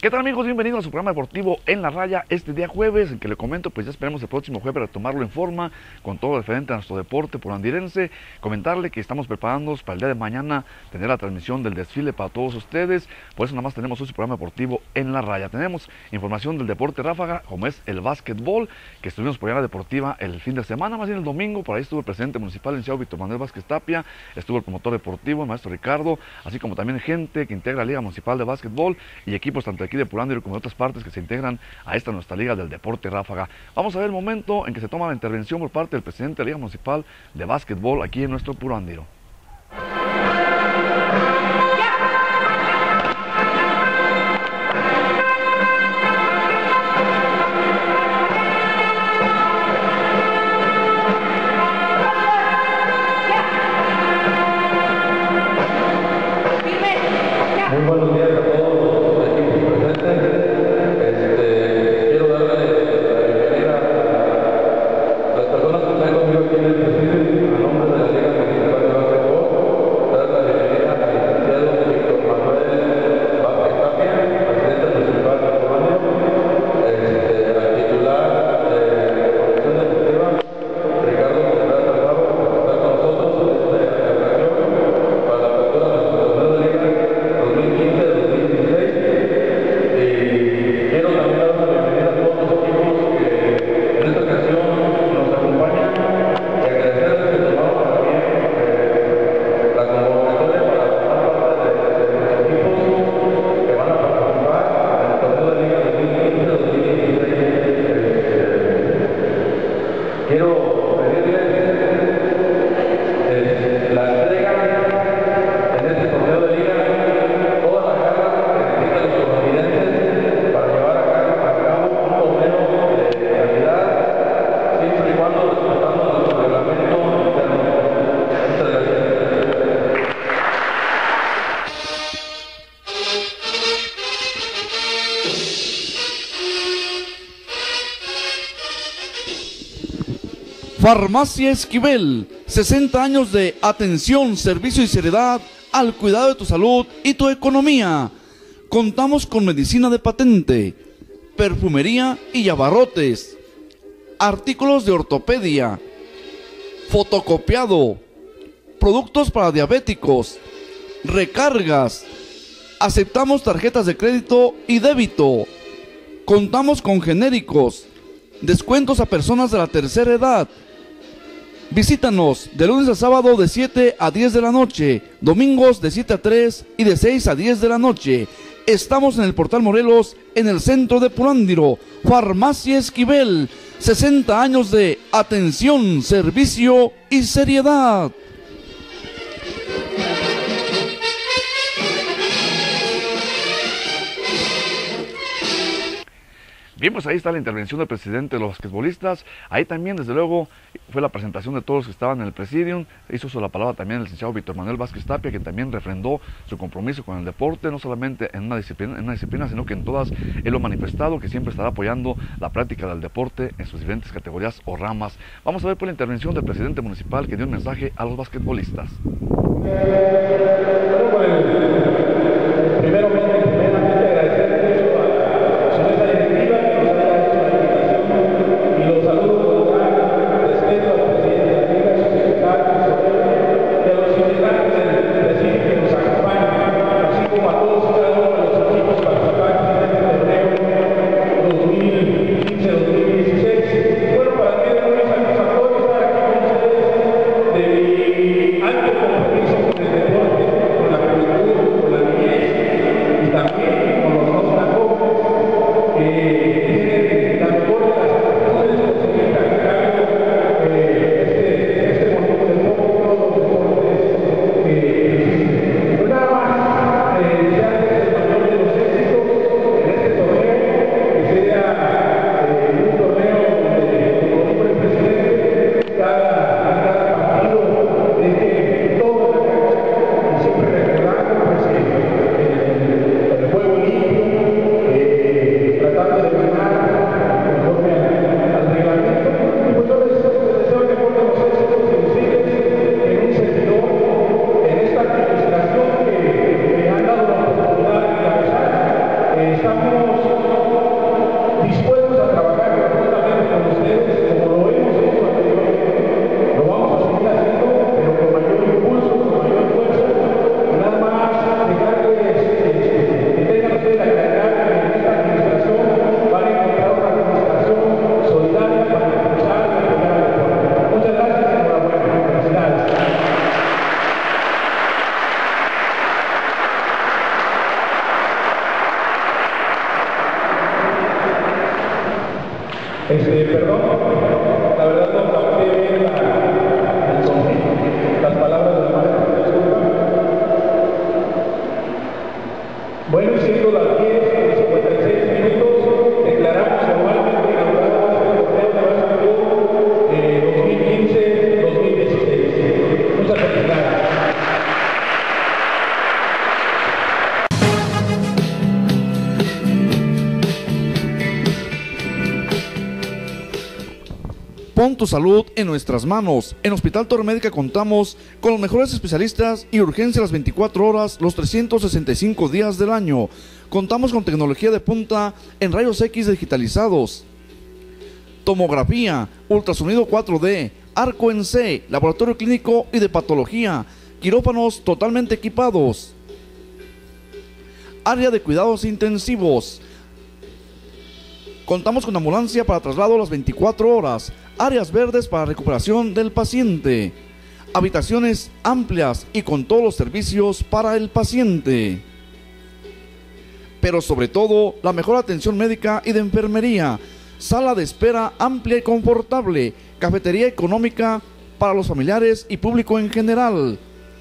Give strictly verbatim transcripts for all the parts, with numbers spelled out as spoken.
¿Qué tal, amigos? Bienvenidos a su programa deportivo En la Raya este día jueves, en que le comento, pues ya esperemos el próximo jueves retomarlo en forma con todo referente a nuestro deporte purandirense. Comentarle que estamos preparándonos para el día de mañana tener la transmisión del desfile para todos ustedes. Por eso nada más tenemos hoy su programa deportivo En la Raya. Tenemos información del deporte ráfaga, como es el básquetbol, que estuvimos por allá en la deportiva el fin de semana, más bien el domingo. Por ahí estuvo el presidente municipal, el licenciado Víctor Manuel Vázquez Tapia, estuvo el promotor deportivo, el maestro Ricardo, así como también gente que integra la Liga Municipal de Básquetbol y equipos tanto aquí de Purándiro como de otras partes que se integran a esta nuestra Liga del Deporte Ráfaga. Vamos a ver el momento en que se toma la intervención por parte del presidente de la Liga Municipal de Básquetbol aquí en nuestro Purándiro. Muy buenos días a todos los equipos presentes. Este, quiero darle la bienvenida a las personas que están conmigo aquí en el presidio, a nombre de la Liga Municipal de Básquetbol. Dar la bienvenida al licenciado Víctor Manuel Vázquez Tapia, presidente municipal de Purándiro, este, al titular de la Comisión Deportiva, Ricardo Contreras Alfaro, que está con nosotros en esta ocasión para la apertura de nuestra nueva liga dos mil quince dos mil dieciséis. Y quiero también dar una bienvenida a todos los equipos que en esta ocasión nos acompañan y agradecerles que tomaron también eh, la convocatoria para formar parte de, de los equipos que van a participar en el torneo de liga dos mil quince dos mil dieciséis. Eh, quiero pedirles eh, la entrega en este torneo de liga toda la carga que necesitan los purandirenses para llevar a cabo, a cabo un torneo de calidad, siempre y cuando respetando nuestro reglamento interno. Muchas gracias. Farmacia Esquivel, sesenta años de atención, servicio y seriedad al cuidado de tu salud y tu economía. Contamos con medicina de patente, perfumería y abarrotes, artículos de ortopedia, fotocopiado, productos para diabéticos, recargas. Aceptamos tarjetas de crédito y débito. Contamos con genéricos, descuentos a personas de la tercera edad. Visítanos de lunes a sábado de siete a diez de la noche, domingos de siete a tres y de seis a diez de la noche. Estamos en el Portal Morelos, en el centro de Purándiro. Farmacia Esquivel, sesenta años de atención, servicio y seriedad. Bien, pues ahí está la intervención del presidente de los basquetbolistas. Ahí también, desde luego, fue la presentación de todos los que estaban en el presidium. Hizo uso de la palabra también el licenciado Víctor Manuel Vázquez Tapia, que también refrendó su compromiso con el deporte, no solamente en una disciplina, en una disciplina, sino que en todas. Él lo ha manifestado, que siempre estará apoyando la práctica del deporte en sus diferentes categorías o ramas. Vamos a ver por la intervención del presidente municipal, que dio un mensaje a los basquetbolistas. Primero, primeramente agradecer mucho a su mesa directiva que nos haya hecho la invitación y los saludos con gran respeto al presidente de la Liga, a sus secretarios y a los integrantes del presidio que nos acompañan, así como a todos y cada uno de los equipos participantes en este torneo dos mil quince dos mil dieciséis. Bueno, para mí es muy satisfactorio estar aquí con ustedes de mi alto compromiso con el deporte, con la juventud, Este, perdón, la verdad no capté bien la, el sonido, las palabras del maestro, disculpa. Bueno, y siendo las diez con cincuenta y seis minutos, declaramos formalmente inaugurado este torneo de básquetbol eh, dos mil quince dos mil dieciséis. Muchas felicidades. Pon tu salud en nuestras manos. En Hospital Torre Médica contamos con los mejores especialistas y urgencia las veinticuatro horas, los trescientos sesenta y cinco días del año. Contamos con tecnología de punta en rayos X digitalizados, tomografía, ultrasonido cuatro D, arco en C, laboratorio clínico y de patología, quirófanos totalmente equipados, área de cuidados intensivos. Contamos con ambulancia para traslado a las veinticuatro horas, áreas verdes para recuperación del paciente, habitaciones amplias y con todos los servicios para el paciente. Pero sobre todo, la mejor atención médica y de enfermería, sala de espera amplia y confortable, cafetería económica para los familiares y público en general.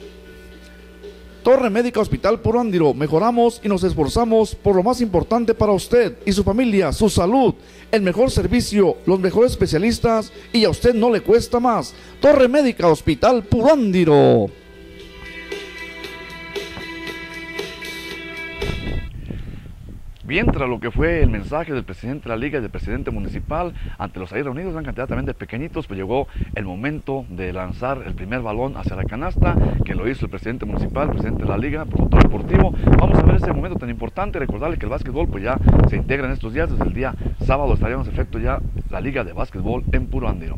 Torre Médica Hospital Puruándiro, mejoramos y nos esforzamos por lo más importante para usted y su familia, su salud, el mejor servicio, los mejores especialistas y a usted no le cuesta más. Torre Médica Hospital Puruándiro. Bien, tras lo que fue el mensaje del presidente de la Liga y del presidente municipal ante los ahí reunidos, una cantidad también de pequeñitos, pues llegó el momento de lanzar el primer balón hacia la canasta, que lo hizo el presidente municipal, el presidente de la Liga, promotor deportivo. Vamos a ver ese momento tan importante, recordarle que el básquetbol pues ya se integra en estos días, desde el día sábado estaríamos en efecto ya la Liga de Básquetbol en Puruándiro.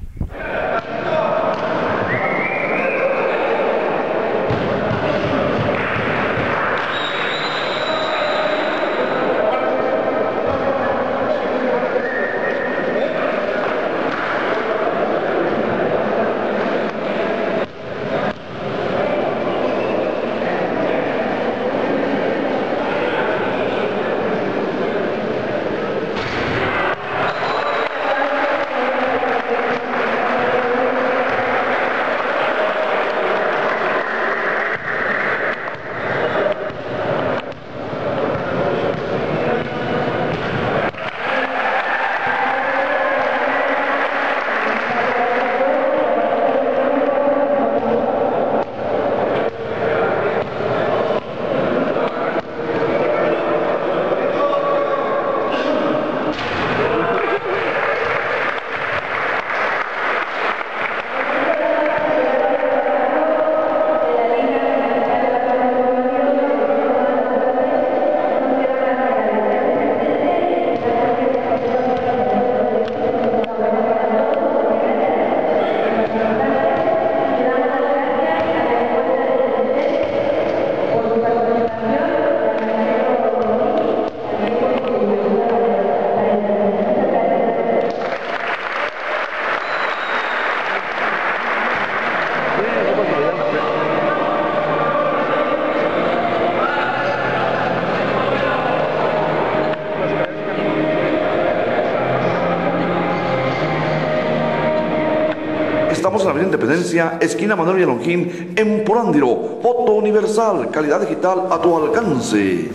Estamos en la Avenida Independencia, esquina Manuel Villalongín, en Puruándiro. Foto universal, calidad digital a tu alcance.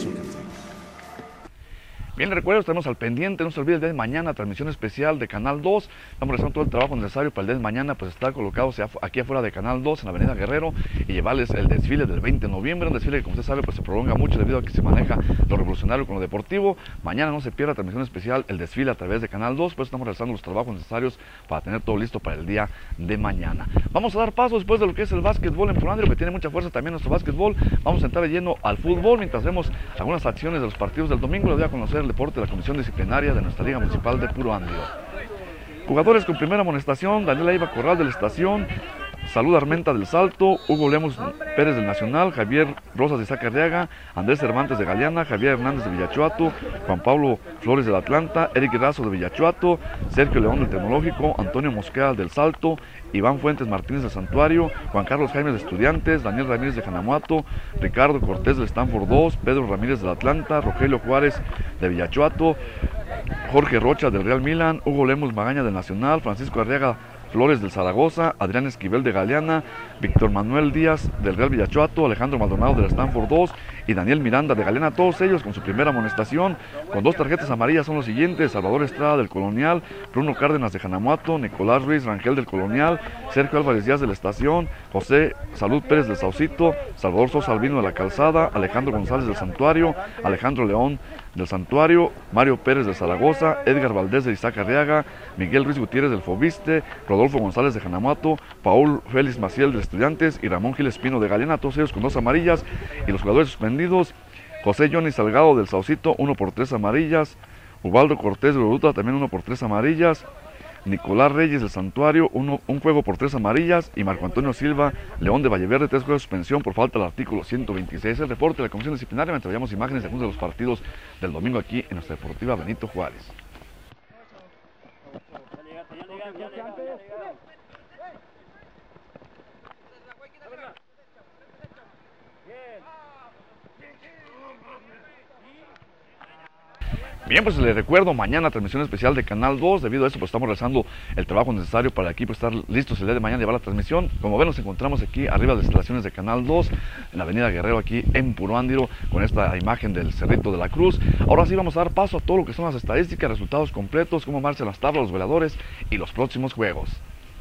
Bien, recuerden, estaremos al pendiente, no se olvide el día de mañana, transmisión especial de Canal dos. Estamos realizando todo el trabajo necesario para el día de mañana, pues está colocado aquí afuera de Canal dos, en la Avenida Guerrero, y llevarles el desfile del veinte de noviembre, un desfile que, como usted sabe, pues se prolonga mucho debido a que se maneja lo revolucionario con lo deportivo. Mañana no se pierda transmisión especial, el desfile a través de Canal dos, pues estamos realizando los trabajos necesarios para tener todo listo para el día de mañana. Vamos a dar paso después de lo que es el básquetbol en Puruándiro, que tiene mucha fuerza también nuestro básquetbol. Vamos a entrar de lleno al fútbol, mientras vemos algunas acciones de los partidos del domingo. Les voy a conocer el deporte de la Comisión Disciplinaria de nuestra Liga Municipal de Puruándiro. Jugadores con primera amonestación: Daniela Iba Corral de la Estación, Salud Armenta del Salto, Hugo Lemos Pérez del Nacional, Javier Rosas de Zacarriaga, Andrés Cervantes de Galeana, Javier Hernández de Villachuato, Juan Pablo Flores del Atlanta, Eric Razo de Villachuato, Sergio León del Tecnológico, Antonio Mosqueda del Salto, Iván Fuentes Martínez del Santuario, Juan Carlos Jaime de Estudiantes, Daniel Ramírez de Janamuato, Ricardo Cortés del Stanford dos, Pedro Ramírez del Atlanta, Rogelio Juárez de Villachuato, Jorge Rocha del Real Milan, Hugo Lemus Magaña del Nacional, Francisco Arriaga Flores del Zaragoza, Adrián Esquivel de Galeana, Víctor Manuel Díaz del Real Villachuato, Alejandro Maldonado del Stanford dos y Daniel Miranda de Galeana, todos ellos con su primera amonestación. Con dos tarjetas amarillas son los siguientes: Salvador Estrada del Colonial, Bruno Cárdenas de Janamuato, Nicolás Ruiz Rangel del Colonial, Sergio Álvarez Díaz de la Estación, José Salud Pérez del Saucito, Salvador Sosa Albino de la Calzada, Alejandro González del Santuario, Alejandro León del Santuario, Mario Pérez de Zaragoza, Edgar Valdés de Isaac Arriaga, Miguel Ruiz Gutiérrez del Fobiste, Rodolfo González de Janamuato, Paul Félix Maciel de Estudiantes y Ramón Gil Espino de Galeana, todos ellos con dos amarillas. Y los jugadores suspendidos: José Johnny Salgado del Saucito, uno por tres amarillas, Ubaldo Cortés de Uruta, también uno por tres amarillas, Nicolás Reyes del Santuario, uno, un juego por tres amarillas, y Marco Antonio Silva León de Valleverde, tres juegos de suspensión por falta del artículo ciento veintiséis. El reporte de la Comisión Disciplinaria, mientras veamos imágenes de algunos de los partidos del domingo aquí en nuestra Deportiva Benito Juárez. Bien, pues les recuerdo, mañana transmisión especial de Canal dos. Debido a eso, pues estamos realizando el trabajo necesario para el equipo estar listos el día de mañana y llevar la transmisión. Como ven, nos encontramos aquí arriba de las instalaciones de Canal dos, en la avenida Guerrero, aquí en Puro Ándiro, con esta imagen del Cerrito de la Cruz. Ahora sí vamos a dar paso a todo lo que son las estadísticas, resultados completos, cómo marchan las tablas, los veladores y los próximos juegos.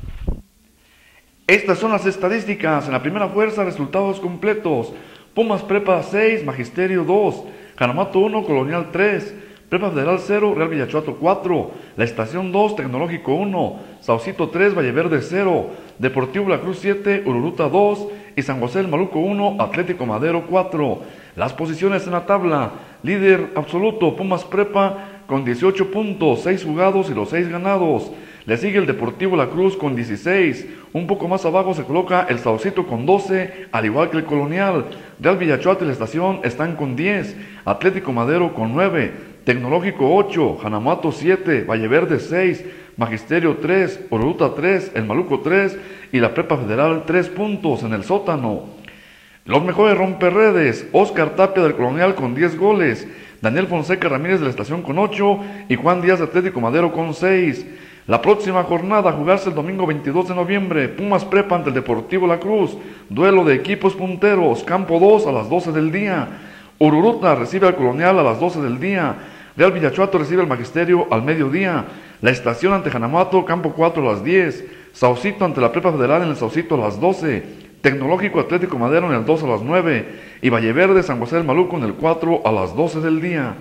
Estas son las estadísticas. En la primera fuerza, resultados completos: Pumas Prepa seis, Magisterio dos, Janamuato uno, Colonial tres, Prepa Federal cero, Real Villachuato cuatro, La Estación dos, Tecnológico uno, Saucito tres, Valleverde cero, Deportivo La Cruz siete, Ururuta dos y San José del Maluco uno, Atlético Madero cuatro. Las posiciones en la tabla: líder absoluto Pumas Prepa con dieciocho puntos, seis jugados y los seis ganados. Le sigue el Deportivo La Cruz con dieciséis. Un poco más abajo se coloca el Saucito con doce, al igual que el Colonial. Real Villachuato y La Estación están con diez, Atlético Madero con nueve, Tecnológico ocho, Janamuato siete, Valleverde seis, Magisterio tres, Ururuta tres, El Maluco tres y la Prepa Federal tres puntos en el sótano. Los mejores romperredes: Oscar Tapia del Colonial con diez goles, Daniel Fonseca Ramírez de La Estación con ocho y Juan Díaz de Atlético Madero con seis. La próxima jornada a jugarse el domingo veintidós de noviembre, Pumas Prepa ante el Deportivo La Cruz, duelo de equipos punteros, campo dos a las doce del día, Ururuta recibe al Colonial a las doce del día, Real Villachuato recibe al Magisterio al mediodía, La Estación ante Janamuato, campo cuatro a las diez, Saucito ante la Prepa Federal en el Saucito a las doce, Tecnológico Atlético Madero en el dos a las nueve y Valleverde San José del Maluco en el cuatro a las doce del día.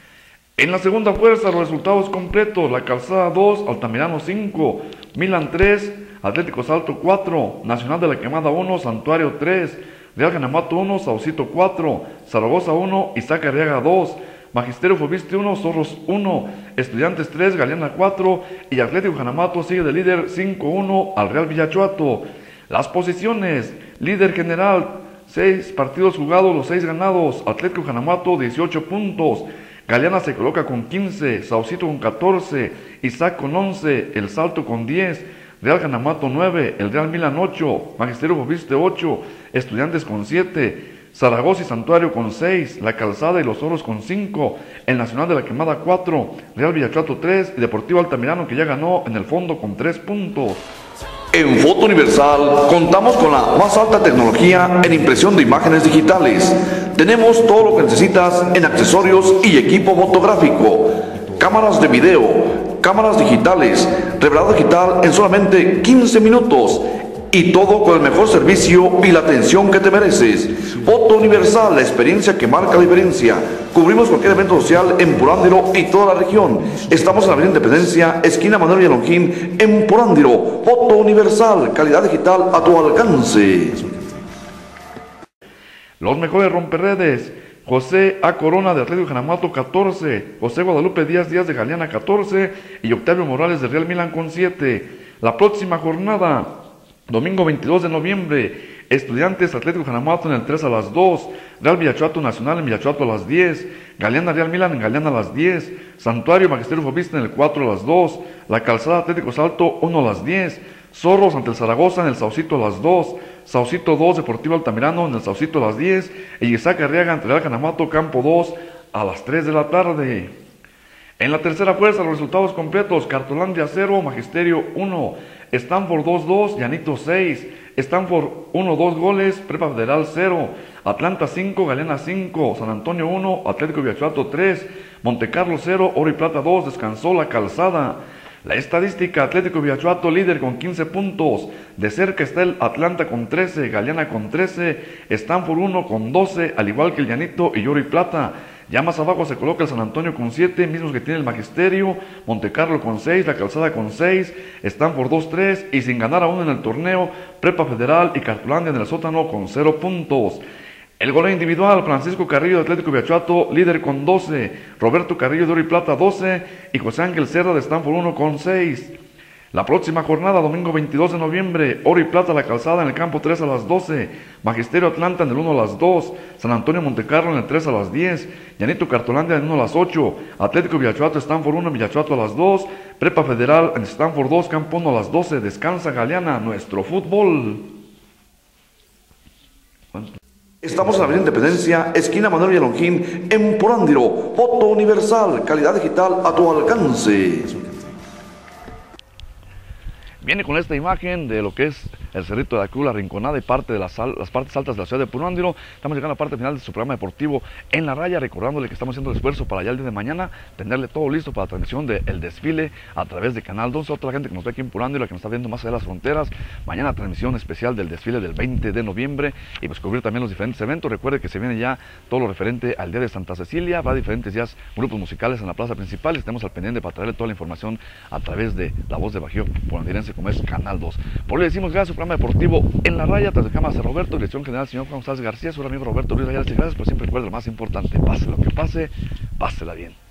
En la segunda fuerza, los resultados completos: La Calzada dos, Altamirano cinco, Milan tres, Atlético Salto cuatro, Nacional de la Quemada uno, Santuario tres, Real Janamuato uno, Saucito cuatro, Zaragoza uno, Isaac Arriaga dos, Magisterio Fobiste uno, Zorros uno, Estudiantes tres, Galeana cuatro y Atlético Janamuato sigue de líder cinco uno al Real Villachuato. Las posiciones: líder general, seis partidos jugados, los seis ganados, Atlético Janamuato dieciocho puntos, Galeana se coloca con quince, Saucito con catorce, Isaac con once, El Salto con diez, Real Janamuato nueve, el Real Milan ocho, Magisterio Fobiste ocho, Estudiantes con siete, Zaragoza y Santuario con seis, La Calzada y los Zorros con cinco, el Nacional de la Quemada cuatro, Real Villachuato tres y Deportivo Altamirano, que ya ganó en el fondo con tres puntos. En Foto Universal contamos con la más alta tecnología en impresión de imágenes digitales. Tenemos todo lo que necesitas en accesorios y equipo fotográfico, cámaras de video, cámaras digitales, revelador digital en solamente quince minutos. Y todo con el mejor servicio y la atención que te mereces. Foto Universal, la experiencia que marca la diferencia. Cubrimos cualquier evento social en Purándiro y toda la región. Estamos en la Avenida Independencia, esquina Manuel Villalongín, en Purándiro. Foto Universal, calidad digital a tu alcance. Los mejores romperredes: José A. Corona de Atlético Janamuato catorce, José Guadalupe Díaz Díaz de Galeana catorce y Octavio Morales de Real Milan con siete. La próxima jornada, domingo veintidós de noviembre, Estudiantes Atlético Janamuato en el tres a las dos, Real Villachuato Nacional en Villachuato a las diez, Galeana Real Milan en Galeana a las diez, Santuario Magisterio Fobiste en el cuatro a las dos, La Calzada Atlético Salto uno a las diez, Zorros ante el Zaragoza en el Saucito a las dos, Saucito dos, Deportivo Altamirano en el Saucito a las diez y Isaac Arriaga ante Real Janamuato campo dos a las tres de la tarde. En la tercera fuerza, los resultados completos: Cartolandia cero, Magisterio uno, Stanford dos dos, Llanito seis, Stanford uno, dos goles, Prepa Federal cero, Atlanta cinco, Galeana cinco, San Antonio uno, Atlético Villachuato tres, Montecarlo cero, Oro y Plata dos, descansó la Calzada. La estadística: Atlético Villachuato líder con quince puntos, de cerca está el Atlanta con trece, Galeana con trece, Stanford uno con doce, al igual que el Llanito y Oro y Plata. Ya más abajo se coloca el San Antonio con siete, mismos que tiene el Magisterio, Montecarlo con seis, la Calzada con seis, Stanford dos tres, y sin ganar aún en el torneo, Prepa Federal y Cartolandia en el sótano con cero puntos. El goleo individual: Francisco Carrillo de Atlético Villachuato, líder con doce, Roberto Carrillo de Oro y Plata doce, y José Ángel Serra de Stanford uno con seis. La próxima jornada, domingo veintidós de noviembre, Oro y Plata la Calzada en el campo tres a las doce, Magisterio Atlanta en el uno a las dos, San Antonio Montecarlo en el tres a las diez, Llanito Cartolandia en el uno a las ocho, Atlético Villachuato Stanford uno, Villachuato a las dos, Prepa Federal en Stanford dos, campo uno a las doce. Descansa Galeana, nuestro fútbol. Estamos en la Avenida Independencia, esquina Manuel Villalongín, en Porándiro. Foto universal, calidad digital a tu alcance. Viene con esta imagen de lo que es el Cerrito de la Cruz, la Rinconada y parte de las, las partes altas de la ciudad de Purándiro. Estamos llegando a la parte final de su programa deportivo En la Raya, recordándole que estamos haciendo el esfuerzo para ya el día de mañana tenerle todo listo para la transmisión del desfile a través de Canal doce. Otra gente que nos ve aquí en Purándiro, que nos está viendo más allá de las fronteras, mañana transmisión especial del desfile del veinte de noviembre y pues cubrir también los diferentes eventos. Recuerde que se viene ya todo lo referente al Día de Santa Cecilia, habrá diferentes días, grupos musicales en la plaza principal, y estemos al pendiente para traerle toda la información a través de La Voz de Bajío Purandirense, como es Canal dos. Por hoy le decimos gracias a su programa deportivo En la Raya, tras de cámaras de Roberto, dirección general señor Juan González García, su amigo Roberto Luis Ayala. Gracias, pero siempre recuerda lo más importante: pase lo que pase, pásela bien.